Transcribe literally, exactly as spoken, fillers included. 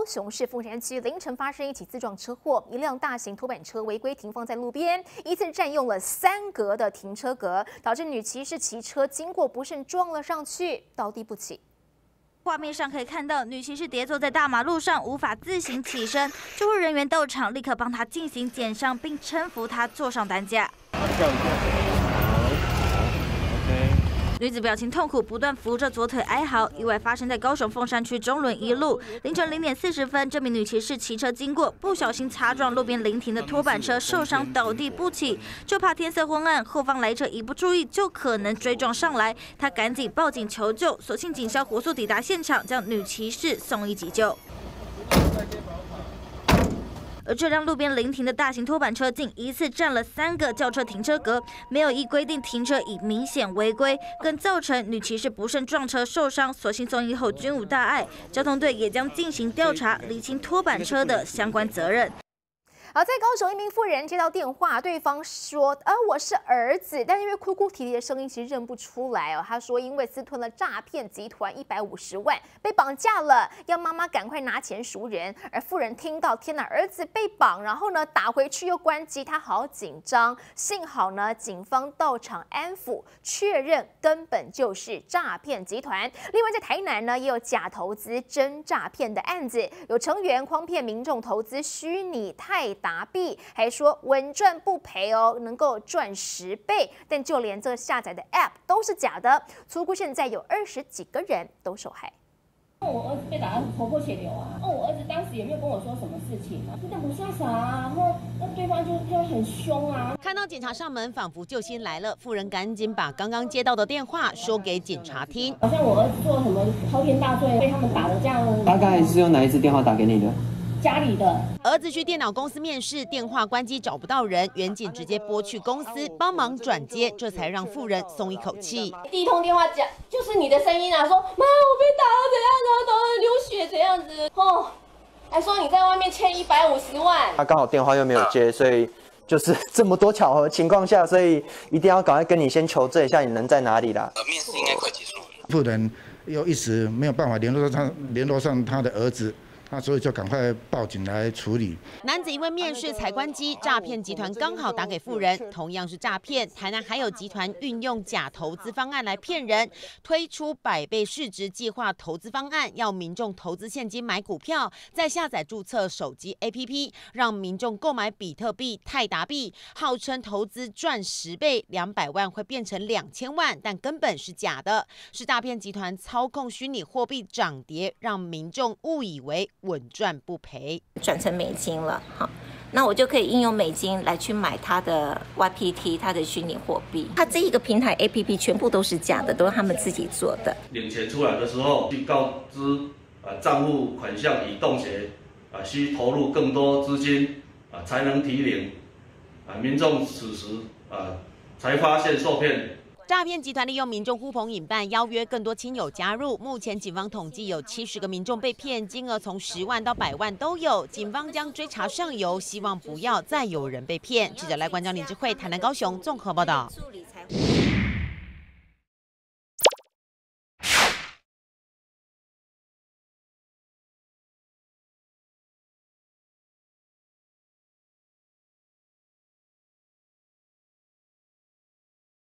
雄市凤山区凌晨发生一起自撞车祸，一辆大型拖板车违规停放在路边，依次占用了三格的停车格，导致女骑士骑车经过不慎撞了上去，倒地不起。 画面上可以看到，女骑士跌坐在大马路上，无法自行起身。救护人员到场，立刻帮她进行检伤，并搀扶她坐上担架。女子表情痛苦，不断扶着左腿哀嚎。意外发生在高雄凤山区中仑一路，凌晨零点四十分，这名女骑士骑车经过，不小心擦撞路边临停的拖板车，受伤倒地不起。就怕天色昏暗，后方来车一不注意，就可能追撞上来。她赶紧报警求救，所幸警消火速抵达现场，将女骑士送医急救。 而这辆路边临停的大型拖板车，竟一次占了三个轿车停车格，没有依规定停车，已明显违规，更造成女骑士不慎撞车受伤，所幸送医后均无大碍。交通队也将进行调查，厘清拖板车的相关责任。 好，在高雄，一名妇人接到电话，对方说：“呃，我是儿子。”但是因为哭哭啼啼的声音，其实认不出来哦。他说，因为私吞了诈骗集团一百五十万，被绑架了，要妈妈赶快拿钱赎人。而妇人听到，天哪，儿子被绑，然后呢打回去又关机，他好紧张。幸好呢，警方到场安抚，确认根本就是诈骗集团。另外，在台南呢，也有假投资真诈骗的案子，有成员诓骗民众投资虚拟泰达币，还说稳赚不赔哦，能够赚十倍。但就连这个下载的 App 都是假的，粗估现在有二十几个人都受害。 我儿子被打得头破血流啊！哦，我儿子当时也没有跟我说什么事情啊，真的不傻傻啊。然后那对方就他很凶啊。 看到警察上门，仿佛救星来了，妇人赶紧把刚刚接到的电话说给警察听。 好像我儿子做了什么滔天大罪，被他们打得这样。 大概是用哪一支电话打给你的？ 家里的儿子去电脑公司面试，电话关机找不到人，员警直接拨去公司帮忙转接，这才让妇人松一口气。 第一通电话讲就是你的声音啊，说妈我被打了怎样怎样，打了流血怎样子哦，还说你在外面欠一百五十万。 他刚好电话又没有接，所以就是这么多巧合情况下，所以一定要赶快跟你先求证一下你人在哪里啦。 呃，面试应该快结束了。 妇人又一时没有办法联络上联络上他的儿子。 那所以就赶快报警来处理。 男子因为面试才关机，诈骗集团刚好打给妇人，同样是诈骗。台南还有集团运用假投资方案来骗人，推出百倍市值计划投资方案，要民众投资现金买股票，再下载注册手机 A P P， 让民众购买比特币、泰达币，号称投资赚十倍，两百万会变成两千万，但根本是假的，是诈骗集团操控虚拟货币涨跌，让民众误以为 稳赚不赔， 转成美金了，好，那我就可以应用美金来去买它的 Y P T， 它的虚拟货币。它这一个平台 A P P 全部都是假的，都是他们自己做的。 领钱出来的时候，去告知啊账户款项已冻结，啊需投入更多资金啊才能提领，啊民众此时啊才发现受骗。 诈骗集团利用民众呼朋引伴，邀约更多亲友加入。目前警方统计有七十个民众被骗，金额从十万到百万都有。警方将追查上游，希望不要再有人被骗。记者赖冠章、林智慧，台南、高雄综合报道。